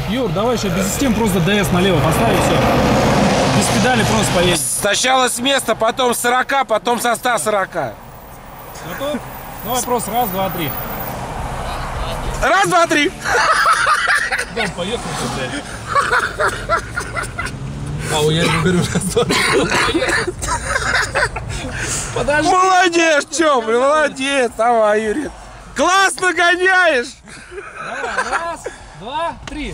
Юр, давай еще без систем просто DS налево поставь и все. Без педали просто поедем. Сначала с места, потом с 40, потом со 140. Готов? Давай просто раз, два, три. Раз, два, три. Дом поехал, блядь. А, я не говорю, раз, два, три. Подожди. Молодец, Тём, молодец. Давай, Юрий. Классно гоняешь. Давай, раз, два, три.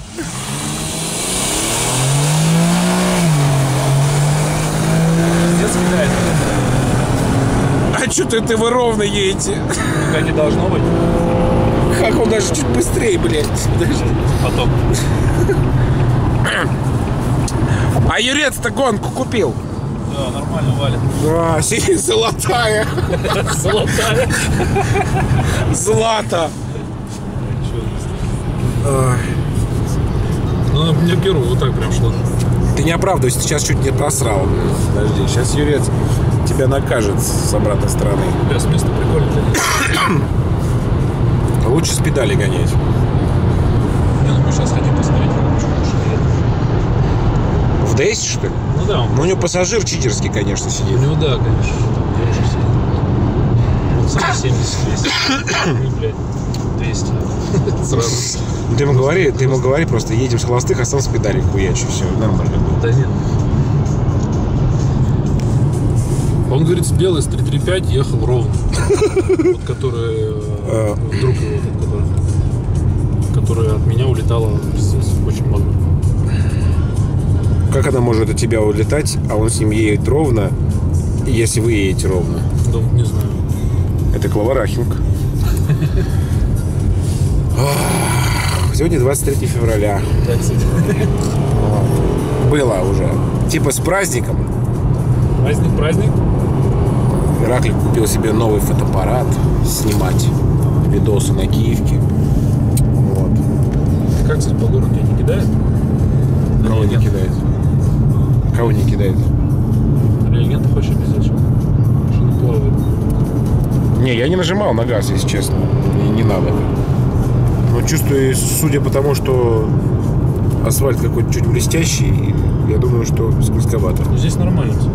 Кидает. А что-то вы ровно едете? Как не должно быть. Как он даже чуть быстрее, блядь. Потом. А Юрец-то гонку купил. Да, нормально валит. Да, золотая. Золотая. Злата. Ну, мне первую вот так прям шло. Ты не оправдывайся, сейчас чуть не просрал. Подожди, сейчас Юрец тебя накажет с обратной стороны. Бля, с места прикольно. Лучше с педали гонять. Я думаю, сейчас хотим посмотреть, что В DS, что ли? Ну да. Ну, у него пассажир читерский, конечно, сидит. У него, да, конечно. Вот сам 70 200. Ну, блядь, 200. Сразу. Ты ему говори просто, едем с холостых, а сам с педали хуячу. Все, нормально. Да нет. Он говорит, с белой с 335 ехал ровно. Вот который друг его, который от меня улетала очень много. Как она может от тебя улетать, а он с ним едет ровно, если вы едете ровно? Да, не знаю. Это Клаварахинг. Сегодня 23 февраля. Да, кстати. Было уже. Типа с праздником. Праздник. Ираклий купил себе новый фотоаппарат. Снимать видосы на Киевке. Вот. Как, кстати, по городу тебя не кидает? Кого не кидает? Кого не кидает? Реагенты хочешь обязать? Машина плавает. Не, я не нажимал на газ, если честно. Не надо. Но чувствую, судя по тому, что асфальт какой-то чуть блестящий, я думаю, что скользковато. Ну, здесь нормально, кстати.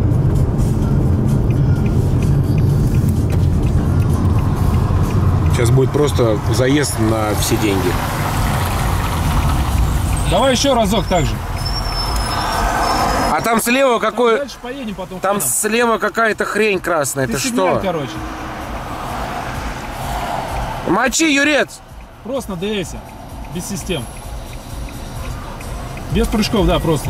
Сейчас будет просто заезд на все деньги. Давай еще разок так же. А там слева какой... Дальше поедем потом. Там слева какая-то хрень красная. Это что? Короче. Мочи, Юрец! Просто на DS. Без систем. Без прыжков, да, просто.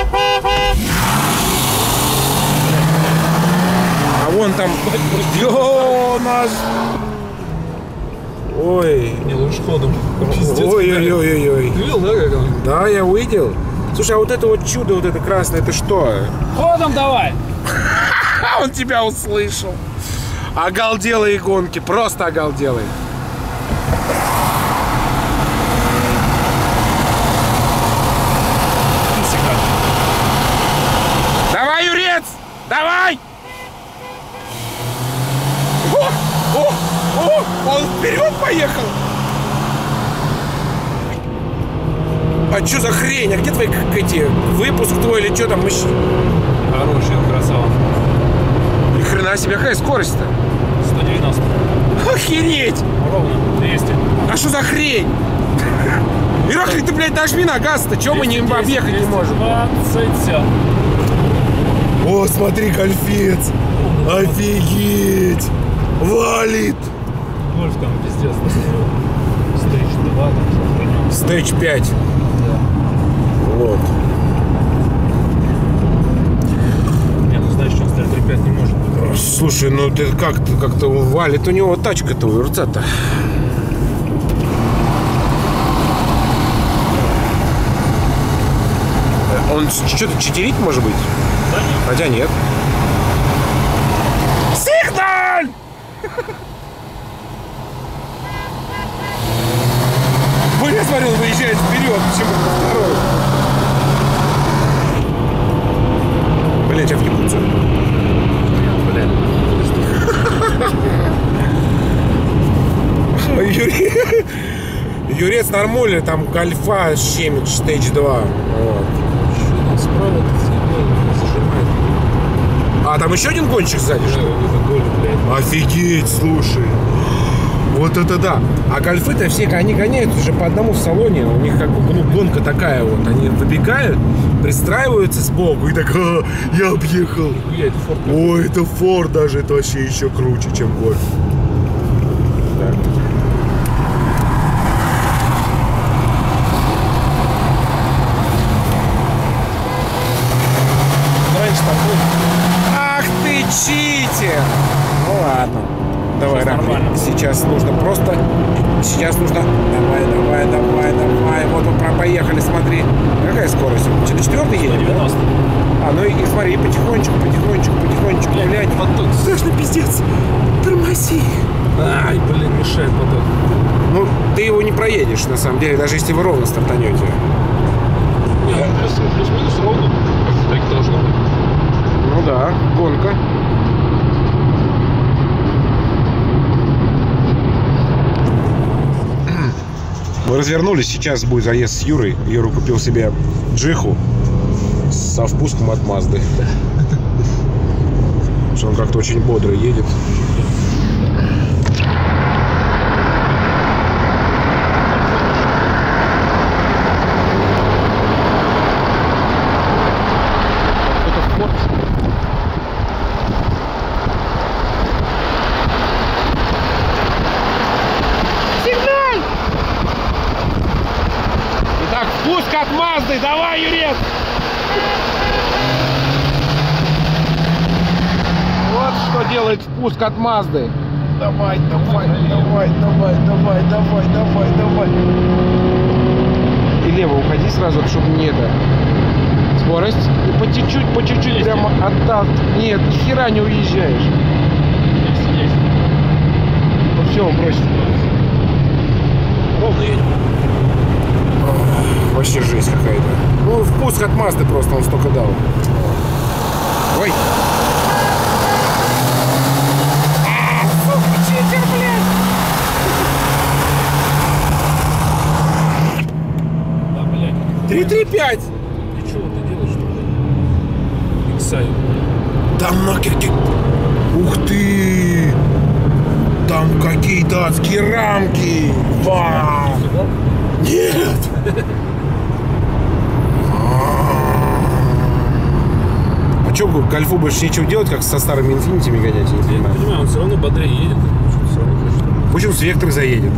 А вон там... Йо, наш... Ой. Не, лучше ходом. Ой-ой-ой-ой. Ты видел, да, как он? Да, я увидел. Слушай, а вот это вот чудо, вот это красное, это что? Ходом давай! Он тебя услышал. Оголделые гонки, просто оголделые. Давай, Юрец! Давай! Он вперед поехал! А что за хрень? А где твои эти выпуск твой или что там? Хороший, он красава. Ни хрена себе, какая скорость-то? 190. Охереть! Ровно, 200. А что за хрень? Ираклий, ты, блядь, нажми на газ-то, чего мы не объехать не можем? 20, все. О, смотри, кальфец! Офигеть! Валит! Гольф там пиздец. Стейдж 2, там все. Стейдж 5. Да. Вот. Не, ну знаешь, что он стейдж 3.5 не может. Слушай, ну ты как-то валит у него тачка-то, у Юрца-то. Он что-то читерить, может быть? Да, нет. Хотя нет. Сигналь! Блин, я смотрел, выезжает вперед, почему-то второй. Блин, тебя въебутся. Блин. Юрец Гольфец нормальный, там гольфа щемит Stage 2. Вот. Что там справа зажимает. А там еще один гонщик сзади, что ли? Это голь, блядь. Офигеть, слушай. Вот это да. А гольфы-то все, они гоняют уже по одному в салоне. У них как бы, ну, гонка такая вот. Они выбегают, пристраиваются сбоку и так, я объехал. Ой, это Форд даже, это вообще еще круче, чем гольф. Так. Раньше там был. Ах ты читер! Ну ладно. Давай, Сейчас Рафли, нормально. сейчас нужно просто... Сейчас нужно... Давай. Вот мы поехали, смотри. Какая скорость? На 4-й едем, да? 90. А, ну и смотри, потихонечку, блядь. Поток. Страшно, пиздец. Тормози. Ай, блин, мешает поток. Ну, ты его не проедешь, на самом деле, даже если вы ровно стартанете. Не, ну плюс-минус ровно. Так и должно быть. Ну да, гонка. Мы развернулись, сейчас будет заезд с Юрой. Юра купил себе джиху со впуском от Мазды. Что он как-то очень бодро едет. Это Форд. Итак, впуск от Мазды. Давай, Юрец! Вот что делает впуск от Мазды. Давай. И лево уходи сразу, чтобы не это. Скорость. И по чуть-чуть прямо оттал. Нет, ни хера не уезжаешь. Есть. Ну все, брось. Ровно едем. Вообще жесть какая-то. Ну, впуск от Мазды просто, он столько дал. Ой. Сука, читер, блядь. Да, блядь. 335. И что ты делаешь, что ли? Иксай. Там нахер... Ух ты. Там какие-то адские рамки. Вау. Нет. А что, Гольфу больше нечего делать, как со старыми инфинитами гонять? Я не Я не понимаю. понимаю, он все равно бодрее едет. Что-то все равно хочет. Пусть он с Вектор заедет.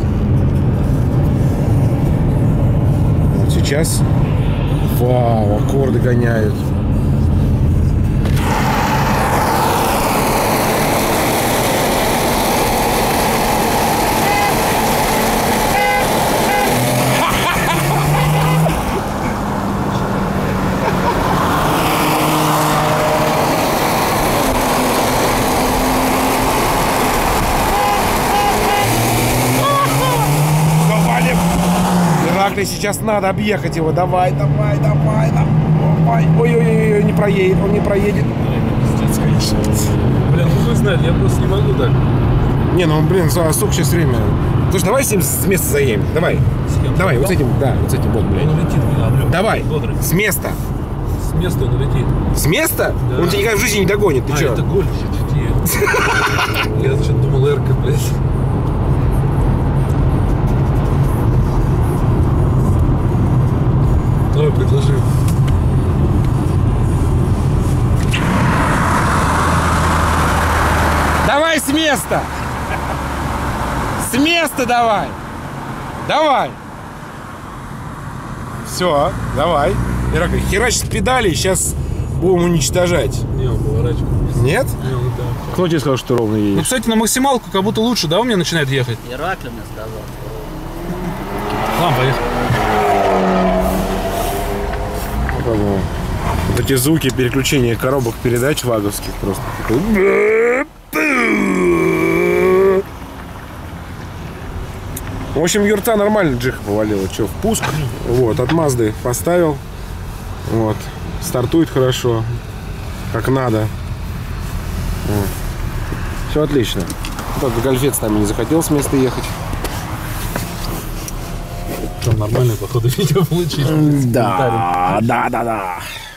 Вот сейчас. Вау, аккорды гоняют. Ираклий, сейчас надо объехать его. Давай. Ой, не проедет, он не проедет. Пиздец, конечно. Блин, ну вы знаете, я просто не могу так. Не, ну блин, сука, сейчас время. Слушай, давай с ним с места заедем. Давай. Давай, вот с этим, да, вот с этим вот, Я блин. не летит, блин, Андрюх. Давай, Бодрый. с места. С места он летит. С места? Да. Он тебя никогда в жизни не догонит, ты чё? Это гольф, я что-то думал, Эрка, блядь. Давай, предложи. Давай с места! С места давай! Давай! Все, давай. Ираклий, херач с педали, сейчас будем уничтожать. Не, он поворачивает. Нет? Не, он да. Кто тебе сказал, что ровно Ну, едешь? кстати, на максималку как будто лучше, да, у меня начинает ехать? Ираклий мне сказал. Ладно, поехали. Вот эти звуки переключения коробок передач ваговских просто. В общем, юрта нормально джиха повалила. Че, впуск. Вот, от Мазды поставил. Вот. Стартует хорошо. Как надо. Вот. Все отлично. Только Гольфец с нами не захотел с места ехать. Там нормальные, походу, видео получились. Да.